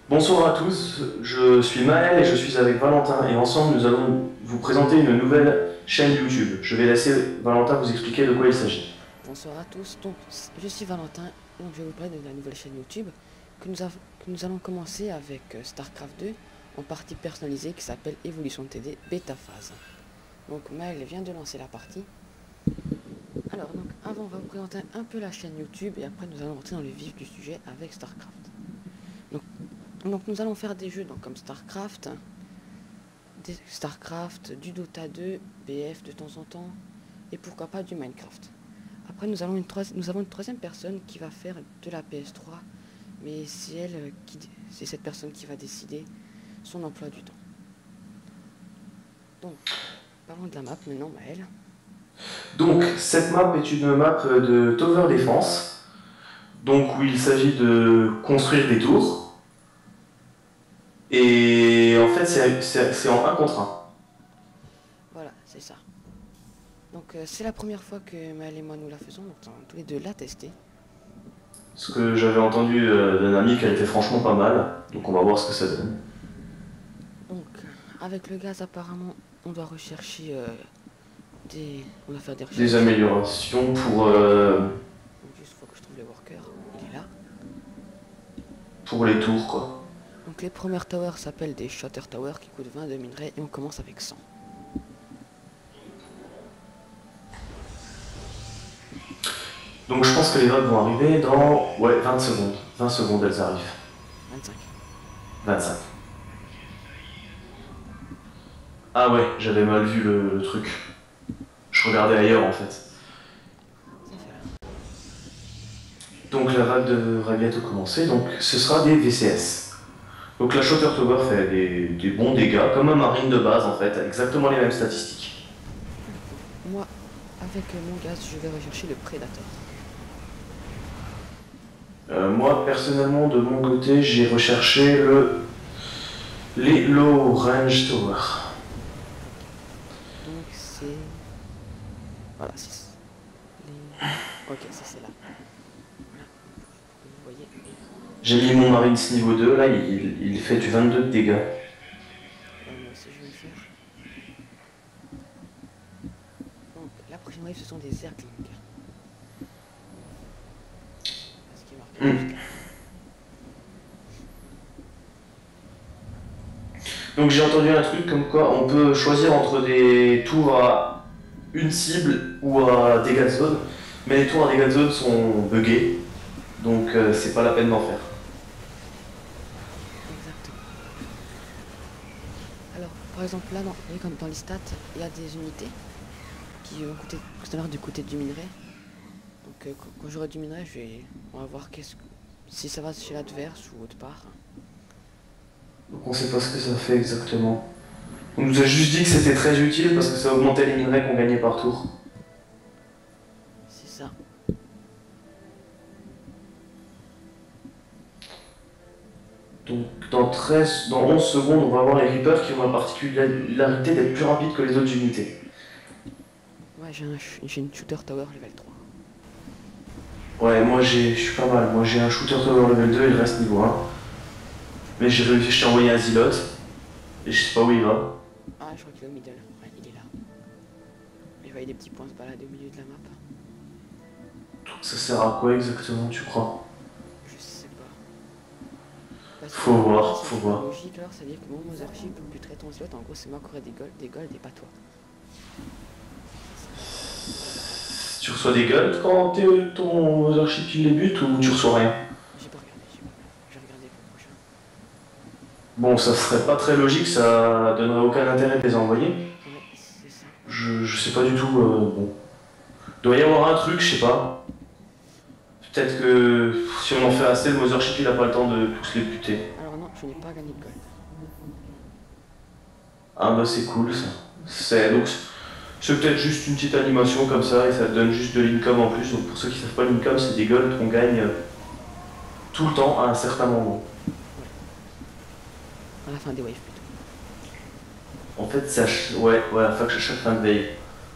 Bonsoir à tous, je suis Maël et je suis avec Valentin et ensemble nous allons vous présenter une nouvelle chaîne YouTube. Je vais laisser Valentin vous expliquer de quoi il s'agit. Bonsoir à tous, donc je suis Valentin et donc je vais vous parler de la nouvelle chaîne YouTube que nous allons commencer avec StarCraft 2 en partie personnalisée qui s'appelle Evolution TD Beta Phase. Donc Maël vient de lancer la partie. Alors donc avant on va vous présenter un peu la chaîne YouTube et après nous allons rentrer dans le vif du sujet avec StarCraft. Donc nous allons faire des jeux comme StarCraft, du Dota 2, BF de temps en temps et pourquoi pas du Minecraft. Après nous avons une troisième personne qui va faire de la PS3, mais c'est cette personne qui va décider son emploi du temps. Donc, parlons de la map maintenant, Maël. Donc cette map est une map de Tower Defense, donc où il s'agit de construire des tours. Et en fait c'est en 1 contre 1. Voilà, c'est ça. Donc c'est la première fois que Maël et moi nous la faisons, donc on va tous les deux la tester. Ce que j'avais entendu d'un ami qu'elle était franchement pas mal, donc on va voir ce que ça donne. Donc avec le gaz apparemment on doit rechercher on va faire des recherches. Des améliorations pour... Donc juste faut que je trouve le worker, il est là. pour les tours quoi. Donc les premières towers s'appellent des Shatter Towers qui coûtent 20 de minerais et on commence avec 100. Donc je pense que les vagues vont arriver dans 20 secondes. 20 secondes elles arrivent. 25. 25. Ah ouais, j'avais mal vu le truc. Je regardais ailleurs en fait. Ça fait là. Donc la vague devrait bientôt commencer, donc ce sera des VCS. Donc la Shatter Tower fait des bons dégâts, comme un marine de base en fait, exactement les mêmes statistiques. Moi, avec mon gaz, je vais rechercher le Predator. Moi personnellement de mon côté j'ai recherché les Low Range Tower. Donc c'est... Voilà, c'est... Ok, c'est là. Voilà. Vous voyez. J'ai mis mon Marines niveau 2, là il fait du 22 de dégâts. Moi aussi je vais le faire. Donc la prochaine wave ce sont des Zerglings. Ce qui est marqué jusqu'à. Donc j'ai entendu un truc comme quoi on peut choisir entre des tours à une cible ou à dégâts de zone, mais les tours à dégâts de zone sont buggés, donc c'est pas la peine d'en faire. Exactement. Alors, par exemple là, comme dans les stats, il y a des unités qui vont coûter, tout à l'heure du côté du minerai. Donc quand j'aurai du minerai, on va voir si ça va chez l'adverse ou autre part. Donc on sait pas ce que ça fait exactement. On nous a juste dit que c'était très utile parce que ça augmentait les minerais qu'on gagnait par tour. C'est ça. Donc dans 11 secondes, on va avoir les Reapers qui ont la particularité d'être plus rapides que les autres unités. Ouais, j'ai une Shooter Tower level 3. Ouais, moi je suis pas mal. Moi j'ai un Shooter Tower level 2, il reste niveau 1. Mais je t'ai envoyé un Zilot, et je sais pas où il va. Ah, je crois qu'il est au middle. Ouais, il est là. Il va y des petits points se balader au milieu de la map. Ça sert à quoi exactement, tu crois? Je sais pas. Parce Faut voir, faut voir. Logique, alors, c'est-à-dire que mon Mothership buterait ton slot. En gros, c'est moi qui aurais des golds et pas toi. Tu reçois des golds quand ton Mothership il les bute ou tu reçois rien? J'ai pas regardé, je vais regarder pour le prochain. Bon, ça serait pas très logique, ça donnerait aucun intérêt de les envoyer. Ouais, c'est ça. Je sais pas du tout, bon. Doit y avoir un truc, je sais pas. Peut-être que si on en fait assez, le Mothership il a pas le temps de tous les buter. Alors non, je n'ai pas gagné de gold. Ah bah c'est cool ça. Donc c'est peut-être juste une petite animation comme ça et ça te donne juste de l'income en plus. Donc pour ceux qui savent pas, l'income c'est des golds qu'on gagne tout le temps à un certain moment. À la fin des waves plutôt. En fait, ouais, à chaque fin de veille.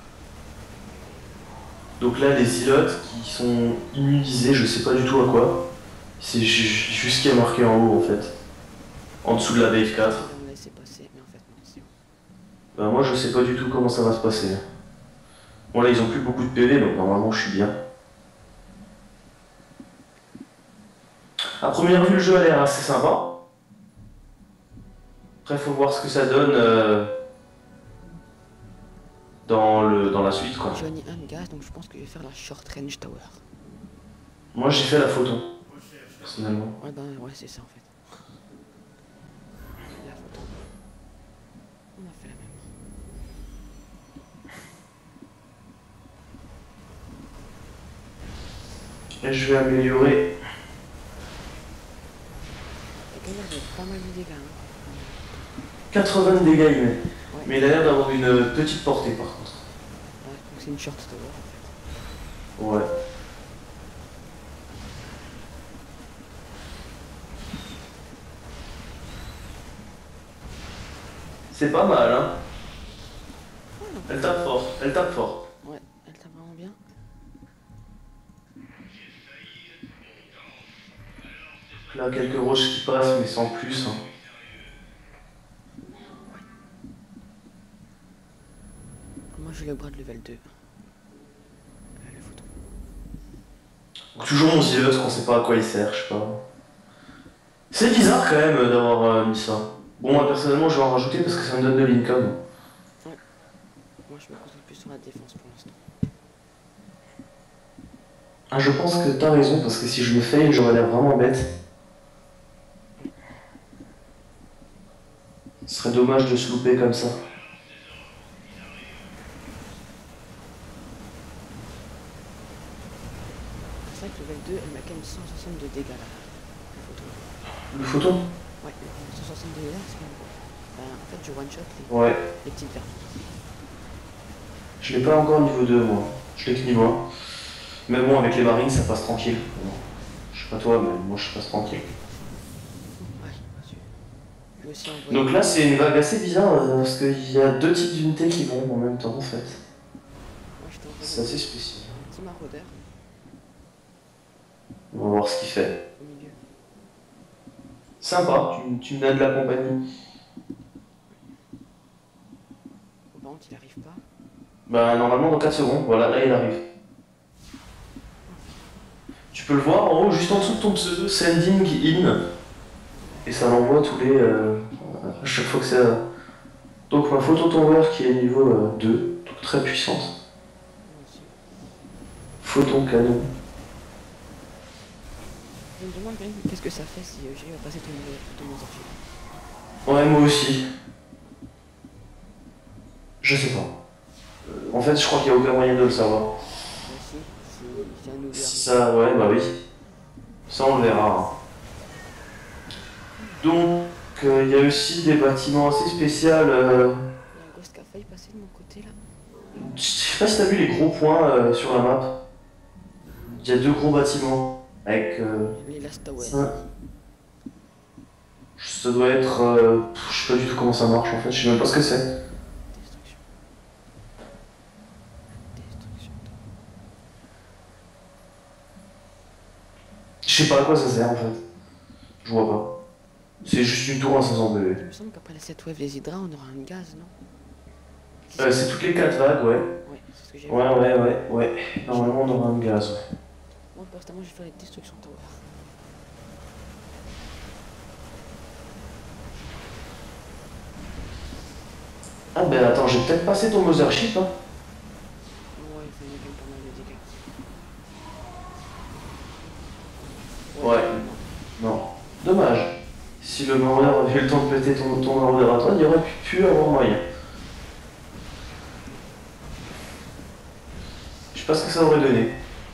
Donc là, les îlots qui sont immunisés, je sais pas du tout à quoi. C'est juste ce qui est marqué en haut en fait. En dessous de la BF4. On l'a laissé passer, mais en fait non, c'est bon. Bah moi je sais pas du tout comment ça va se passer. Bon là ils ont plus beaucoup de PV donc normalement je suis bien. À première vue le jeu a l'air assez sympa. Après faut voir ce que ça donne dans la suite quoi. Johnny un gaz, donc je pense que je vais faire la short range tower. Moi j'ai fait la photo, personnellement. Ouais ben ouais c'est ça en fait. La photo. On a fait la même. Et je vais améliorer. T'as quand même pas mal de dégâts hein. 80 de dégâts il met. Ouais. Mais il a l'air d'avoir une petite portée par contre. Ouais, donc c'est une short tower en fait. Ouais. C'est pas mal hein. Ouais, non. Elle tape fort, elle tape fort. Ouais, elle tape vraiment bien. Là quelques roches qui passent mais sans plus. Hein. Moi j'ai le bras de level 2. Le photo. Donc, toujours mon zileut qu'on sait pas à quoi il sert, je sais pas. C'est bizarre quand même d'avoir mis ça. Bon moi personnellement je vais en rajouter parce que ça me donne de l'income. Moi je me concentre plus sur la défense pour l'instant. Ah je pense que t'as raison parce que si je le fail j'aurais l'air vraiment bête. Ce serait dommage de se louper comme ça. C'est vrai que level 2 elle m'a quand même 160 de dégâts là. La photo. Le photo? Ouais, 160 de dégâts c'est quand même beaucoup. En fait je one shot Ouais. les petites vertes. Je l'ai pas encore niveau 2 moi. Je l'ai que niveau 1. Mais bon avec les marines ça passe tranquille. Bon, je sais pas toi mais moi je passe tranquille. Ouais, je vais aussi envoyer. Donc là c'est une vague assez bizarre parce qu'il y a deux types d'unités qui vont en même temps en fait. Moi je t'envoie C'est assez spécial. un petit maraudeur On va voir ce qu'il fait. au milieu. Sympa, tu me donnes de la compagnie. Par contre il arrive pas. Bah normalement dans 4 secondes, voilà, là il arrive. Tu peux le voir en haut, juste en dessous de ton pseudo, sending in. Et ça l'envoie tous les... à chaque fois que ça... Donc ma photo tower qui est niveau 2, donc très puissante. Moi aussi. Photon canon. Je me demande quand même qu'est-ce que ça fait si j'arrive à passer ton archives. Ouais, moi aussi. Je sais pas. En fait, je crois qu'il n'y a aucun moyen de le savoir. Moi aussi, si un nouveau. Si ça, ouais, bah oui. Ça, on le verra. Hein. Donc, il y a aussi des bâtiments assez spéciaux. Il y a un ghost qui a failli passer de mon côté là. Je sais pas si t'as vu les gros points sur la map. Il y a deux gros bâtiments avec. Les Last Tower. Ça doit être. Je sais pas du tout comment ça marche en fait, je sais même pas ce que c'est. Destruction. Destruction. Je sais pas à quoi ça sert en fait. Je vois pas. C'est juste une tour à 500 BV. Il me semble qu'après cette wave des hydras, on aura un gaz, non? C'est toutes les 4 vagues, ouais. Ouais, c'est ce que j'ai vu. Ouais. Normalement on aura un gaz, ouais. Moi, pour l'instant, je vais faire les destructions tower. Ah ben attends, j'ai peut-être passé ton mothership, hein. Ouais, il fait quand même pas mal de dégâts. Ouais. Non. Dommage. Si le maraudeur avait eu le temps de péter ton maraudeur à toi, il y aurait pu avoir moyen. Je sais pas ce que ça aurait donné.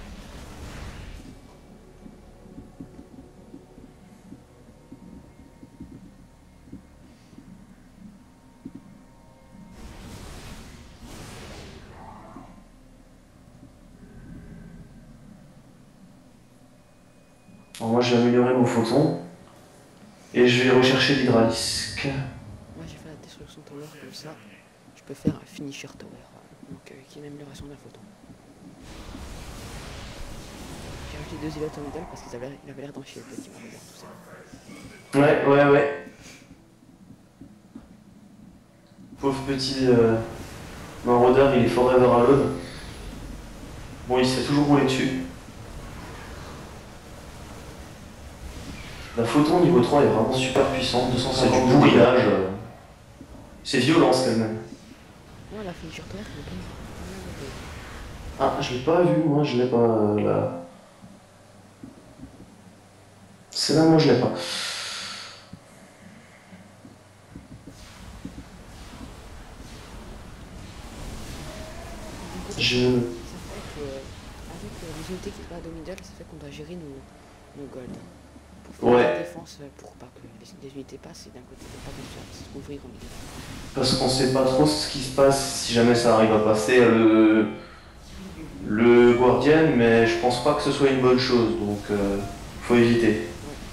Alors moi je vais améliorer mon photon et je vais rechercher l'hydralisque. Moi, j'ai fait la destruction tower comme ça. Je peux faire un finisher tower. Donc, qui est une amélioration d'un photon. J'ai rajouté 2 îlots en middle parce qu'il avait l'air d'en chier le petit maraudeur tout ça. Ouais. petit maraudeur, il est forever alone. Bon, il se fait toujours rouler dessus. La photon niveau 3 est vraiment super puissante, 250 du bourrinage. C'est violent quand même. Ouais, la finisher claire, mais Ah, je l'ai pas vu, moi je l'ai pas là. C'est là, moi je l'ai pas. Je... ça fait que, avec les unités qui sont à middle, ça fait qu'on doit gérer nos golds. Pour faire la défense, pour pas que les unités passent, et d'un côté, pour pas qu'on se fasse ouvrir en milieu. Parce qu'on sait pas trop ce qui se passe si jamais ça arrive à passer le Guardian, mais je pense pas que ce soit une bonne chose, donc faut éviter.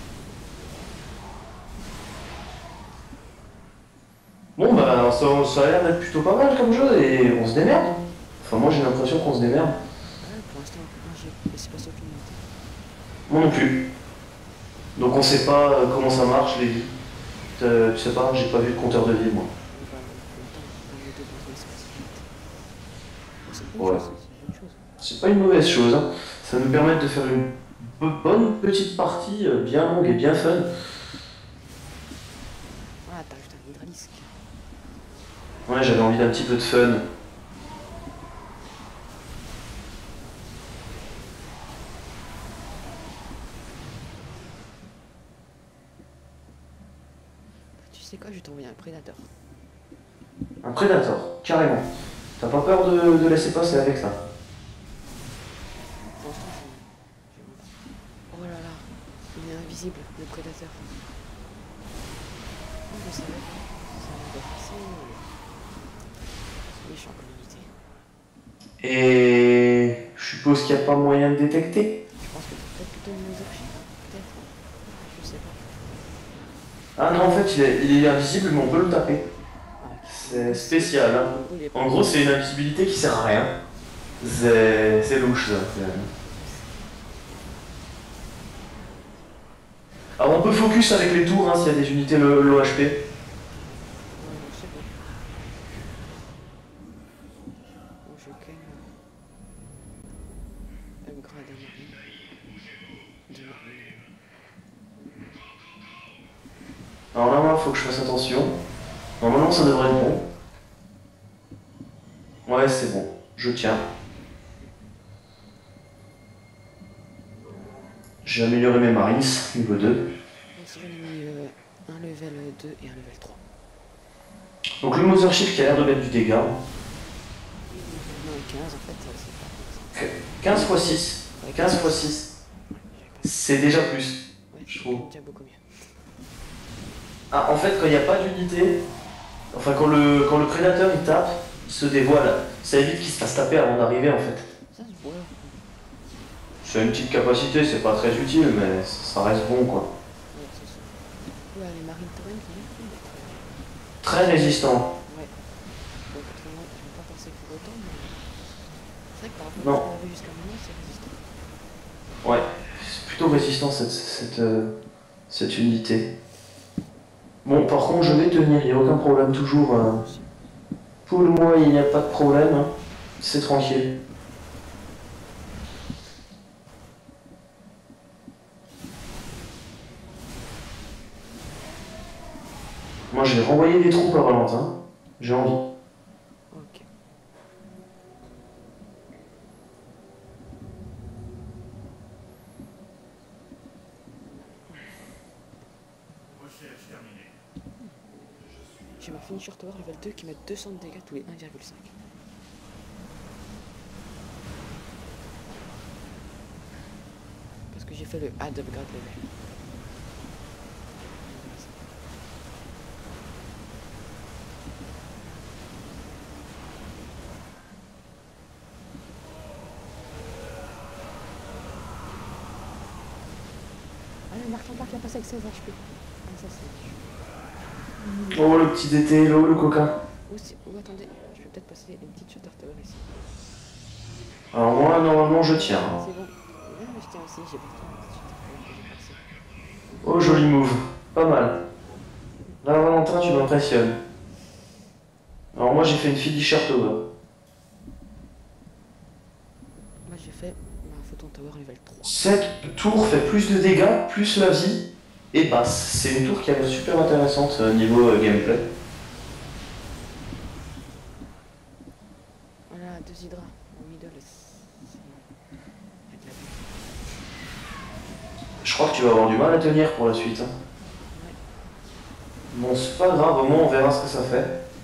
Bon bah ça a l'air d'être plutôt pas mal comme jeu et on se démerde. Enfin moi j'ai l'impression qu'on se démerde. Pour l'instant, moi j'ai laissé passer aucune unité. Moi non plus. Donc on sait pas comment ça marche les vies. Tu sais pas, j'ai pas vu de compteur de vie moi. Ouais. C'est pas une mauvaise chose. Hein. Ça nous permet de faire une bonne petite partie bien longue et bien fun. Ah, t'as ajouté un hydralisque. Ouais, j'avais envie d'un petit peu de fun. Tu sais quoi, je vais t'envoyer un prédateur. Un prédateur, carrément. T'as pas peur de laisser passer avec ça? Pour l'instant, oh là là, il est invisible, le prédateur. Oh, je savais pas. Ça a l'air d'être assez méchant comme unité. Et je suppose qu'il n'y a pas moyen de détecter. Je pense que c'est peut-être plutôt une Mothership. Peut-être. Je sais pas. Ah non, en fait, il est invisible, mais on peut le taper. Ah, ok. C'est spécial. Hein. Il est pas En gros, c'est une invisibilité qui sert à rien. C'est louche, ça. Alors, on peut focus avec les tours, hein, s'il y a des unités low HP. ouais, c'est bon. Bon, je gagne upgrade à marine. De marine. Alors là, faut que je fasse attention. Normalement, ça devrait être bon. Ouais, c'est bon. Je tiens. J'ai amélioré mes Marines, niveau 2. Ici, j'en ai mis un level 2 et un level 3. Donc le Mothership qui a l'air de mettre du dégât. Non, 15 en fait, c'est pas 15 x 6. 15 x 6. C'est déjà plus, ouais, je trouve. déjà beaucoup mieux. Ah, en fait, quand il n'y a pas d'unité, enfin quand le prédateur il tape, il se dévoile. Ça évite qu'il se fasse taper avant d'arriver en fait. Ça, c'est beau. C'est une petite capacité, c'est pas très utile, mais ça reste bon quoi. Ouais, c'est ça. Ouais, les marines torrent, Très résistant. ouais. Donc, autrement, je n'ai pas pensé pour autant, mais c'est vrai que par rapport Non. à ce qu'on avait jusqu'à maintenant, c'est résistant. Ouais, c'est plutôt résistant cette unité. Bon, par contre, je vais tenir, il n'y a aucun problème, toujours. Pour le mois, il n'y a pas de problème, hein. C'est tranquille. Moi, je vais renvoyer des troupes à Valentin. J'ai envie. Ok. J'ai ma finisher tower level 2 qui met 200 de dégâts tous les 1,5. Parce que j'ai fait le add upgrade level. Ah, le marchand qui a passé avec 16 HP. Ah, ça c'est... Oh, le petit DT, le coquin. Oh, attendez, je vais peut-être passer une petite shutter tower ici. Alors moi, normalement, je tiens. Hein. C'est bon. Ouais, mais je tiens aussi, j'ai pourtant une petite shutter tower que j'ai passée. Oh, joli move. Pas mal. Là, Valentin, tu m'impressionnes. Alors moi j'ai fait une finisher tower. Moi j'ai fait ma photon tower level 3. Cette tour fait plus de dégâts, plus la vie et basse. C'est une tour qui a l'air super intéressante niveau gameplay. Voilà, 2 hydras en middle. Il y a de la vie. Je crois que tu vas avoir du mal à tenir pour la suite. Hein. Ouais. Bon, c'est pas grave, au moins on verra ce que ça fait.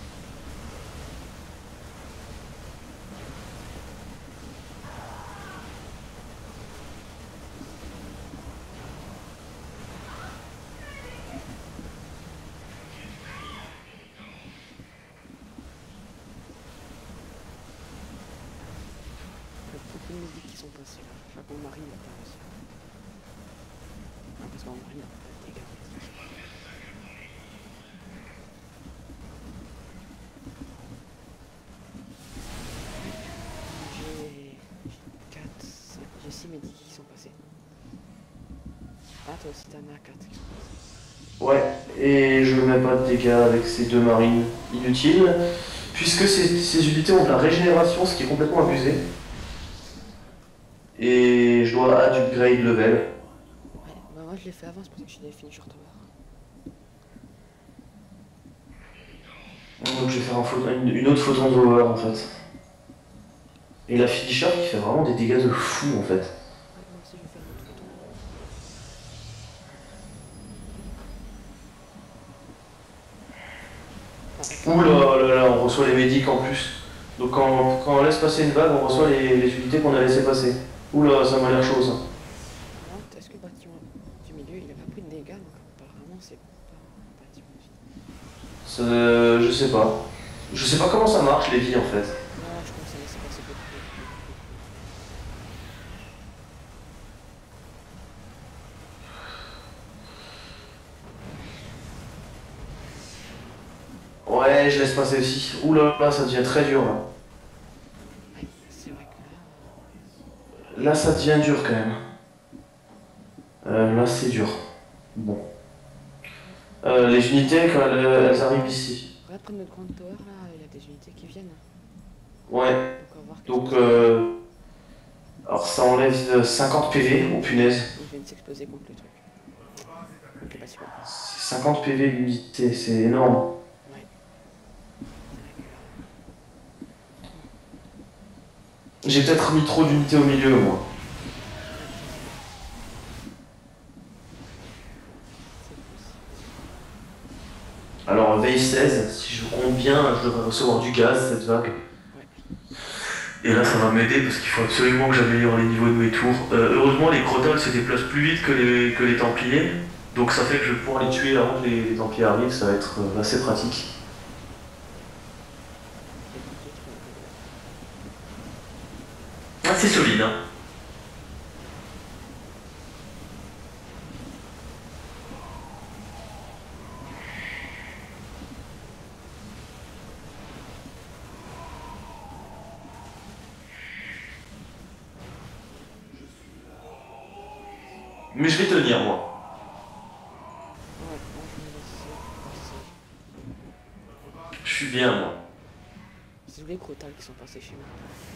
Il y a beaucoup de musiques qui sont passées là. Enfin, mon mari n'a pas réussi. Ah, parce que mon mari n'a pas de dégâts. J'ai 4, j'ai 6 médics qui sont passés. Ah, toi aussi t'en as 4 qui sont passés. Ouais, et je mets pas de dégâts avec ces deux marines inutiles, puisque ces unités ont de la régénération, ce qui est complètement abusé. Et je dois upgrade level. Ouais, bah moi je l'ai fait avant, c'est pour ça que j'ai fini short tower. Donc je vais faire une autre photon de tower en fait. Et la finisher qui fait vraiment des dégâts de fou en fait. Ouais, moi aussi je vais faire une autre photon. Ouh là là, on reçoit les médics en plus. Donc quand on laisse passer une vague, on reçoit les unités qu'on a laissé passer. Ouh là, ça m'a l'air chaud ça. Alors, est-ce que le bâtiment du milieu il a pas pris de dégâts, donc apparemment c'est pas un bâtiment vide. Je sais pas. Je sais pas comment ça marche les vies en fait. Non, je pense que ça laisse passer beaucoup. Ouais, je laisse passer aussi. Ouh là là, ça devient très dur là. Ouais, c'est vrai que là, Là, ça devient dur quand même. Là, c'est dur. Bon. Les unités, quand elles arrivent ici. regarde près de notre grande tower là, il y a des unités qui viennent. Ouais. Donc on va voir que Donc, alors ça enlève 50 PV. Oh punaise. ils viennent s'exploser contre le truc. Contre le bâtiment. C'est 50 PV l'unité, c'est énorme. Ouais. J'ai peut-être mis trop d'unités au milieu, moi. Alors, veille 16, si je compte bien, je devrais recevoir du gaz cette vague. Et là, ça va m'aider parce qu'il faut absolument que j'améliore les niveaux de mes tours. Heureusement, les crotales se déplacent plus vite que les templiers. Donc ça fait que je vais pouvoir les tuer avant que les templiers arrivent, ça va être assez pratique. Ah, c'est solide, hein. Mais je vais tenir, moi. Ouais, moi je vais laisser passer. Je suis bien, moi. C'est les crotales qui sont passés chez moi.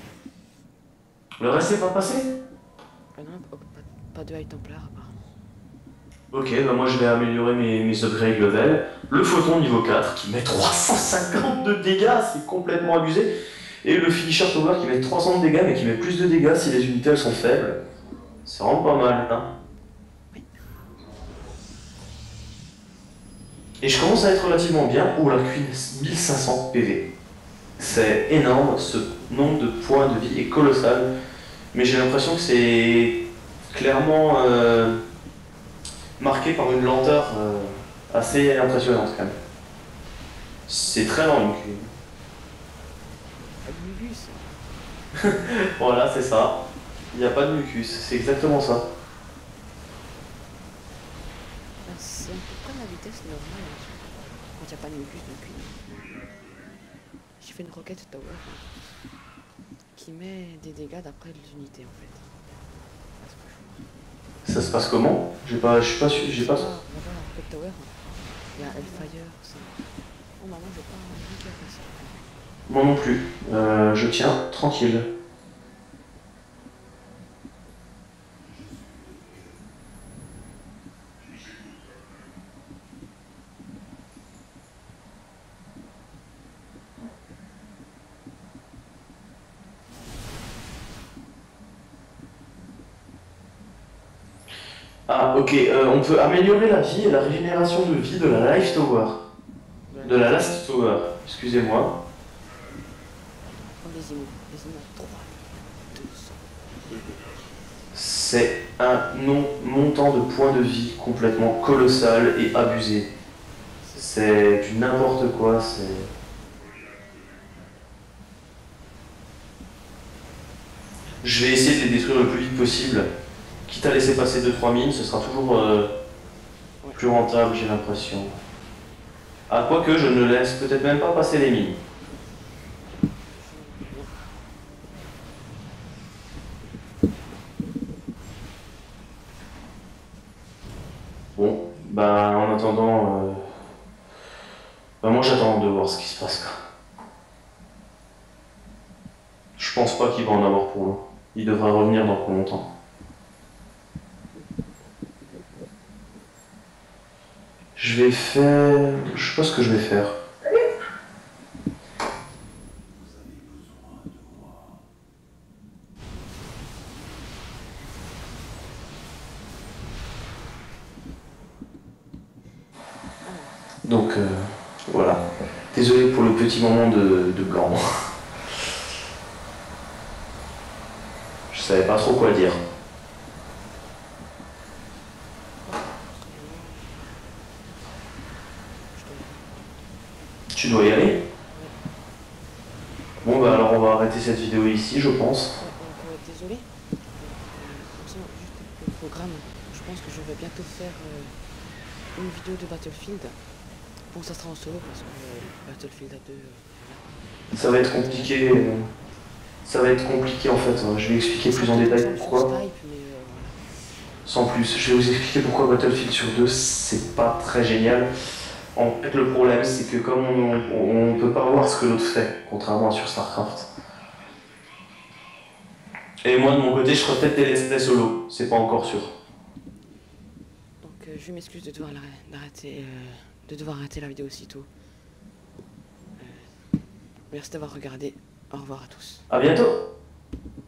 Le reste n'est pas passé? Ah non, pas de high templar apparemment. Ok, bah moi je vais améliorer mes upgrades level. Le photon niveau 4 qui met 350 de dégâts, c'est complètement abusé. Et le finisher tower qui met 300 de dégâts mais qui met plus de dégâts si les unités elles sont faibles. C'est vraiment pas mal, hein. Et je commence à être relativement bien. Oh la queen, 1500 PV. C'est énorme, ce nombre de points de vie est colossal. Mais j'ai l'impression que c'est clairement marqué par une lenteur assez impressionnante quand même. C'est très lent une queen. Pas de mugus. Voilà, c'est ça. Il n'y a pas de mucus, c'est exactement ça. C'est à peu près la vitesse normale quand il n'y a pas de mugus donc j'ai fait une roquette tower qui met des dégâts d'après les unités en fait. Ça se passe comment? Je suis pas sûr, j'ai pas. Ah, voilà, roquette tower, il y a Hellfire, ça. Oh maman, j'ai pas envie de faire ça. Moi non plus. Je tiens tranquille. Ah, ok, on peut améliorer la vie et la régénération de vie de la Life Tower. De la Last Tower, excusez-moi. Oh, les imos. Les imos. 3, 200. C'est un montant de points de vie complètement colossal et abusé. C'est du n'importe quoi, c'est... Je vais essayer de les détruire le plus vite possible. Quitte à laisser passer 2-3 mines, ce sera toujours plus rentable, j'ai l'impression. Ah, quoique, je ne laisse peut-être même pas passer les mines. Bon, bah en attendant, bah, moi j'attends de voir ce qui se passe, quoi. Je pense pas qu'il va en avoir pour long. Il devra revenir dans pas longtemps. Je vais faire... Je sais pas ce que je vais faire. Donc, voilà. Désolé pour le petit moment de blanc. Je savais pas trop quoi dire. Tu dois y aller? Bon bah alors on va arrêter cette vidéo ici, je pense. Désolé. Juste le programme. Je pense que je vais bientôt faire une vidéo de Battlefield. Bon, ça sera en solo parce que Battlefield à 2. Ça va être compliqué. Ça va être compliqué en fait. Je vais expliquer plus en détail pourquoi. Skype, mais Sans plus, je vais vous expliquer pourquoi Battlefield sur 2 c'est pas très génial. En fait, le problème c'est que comme on peut pas voir ce que l'autre fait, contrairement à sur StarCraft. Et moi de mon côté, je ferai peut-être des let's play solo, c'est pas encore sûr. Donc je m'excuse de devoir arrêter la vidéo aussitôt. Merci d'avoir regardé. Au revoir à tous. À bientôt!